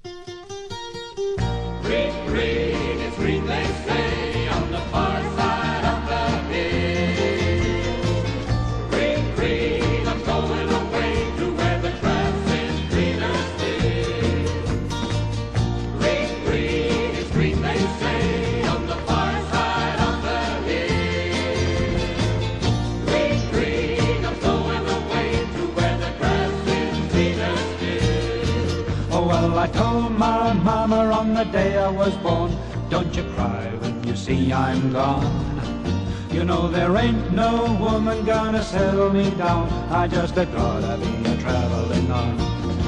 Green, green, it's green, they say, on the far side of the hill. Green, green, I'm going away to where the grass is greener still. Green, green, it's green, they say, on the far side of the hill. Green, green, I'm going away to where the grass is greener still. Oh, well, I told my mama on the day I was born, don't you cry when you see I'm gone. You know there ain't no woman gonna settle me down, I just gotta be a-traveling on.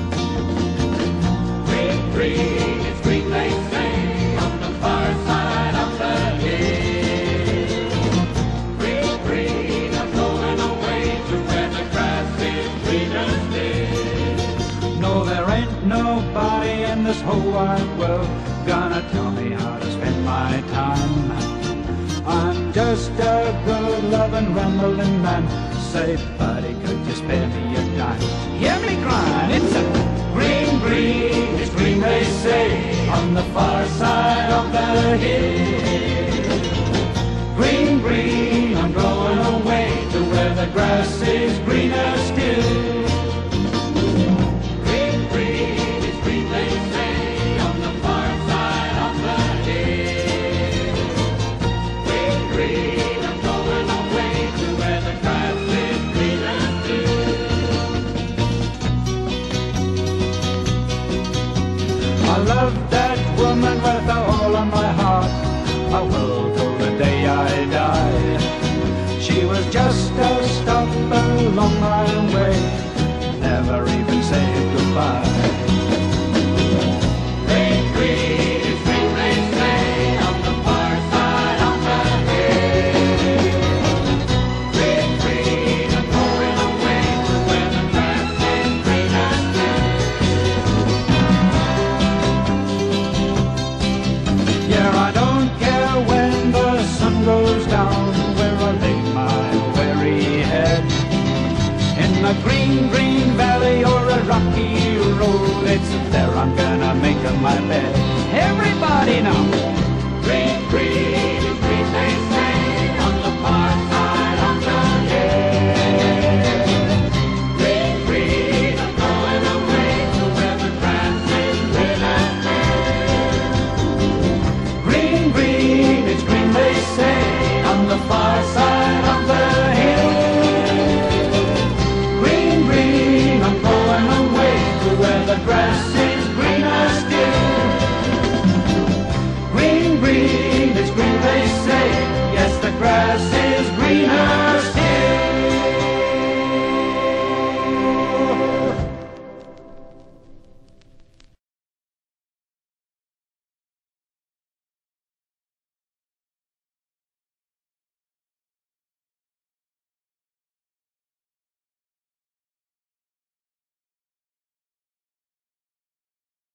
Green, green, it's green, they say, on the far side of the hill. Green, green, I'm going away to where the grass is greener still. No, there ain't nobody in this whole wide world gonna tell me how to spend my time. I'm just a good loving rambling man. Say, buddy, could you spare me a dime? Hear me crying, it's a green, green, it's green, they say, on the far side of the hill. Green, green, I'm going away to where the grass is greener still. Green, green, it's green, they say, on the far side of the hill. Green, green, I'm going away to where the grass is greener still. I love that woman with all of my heart, I will till the day I die. She was just a stop along my way,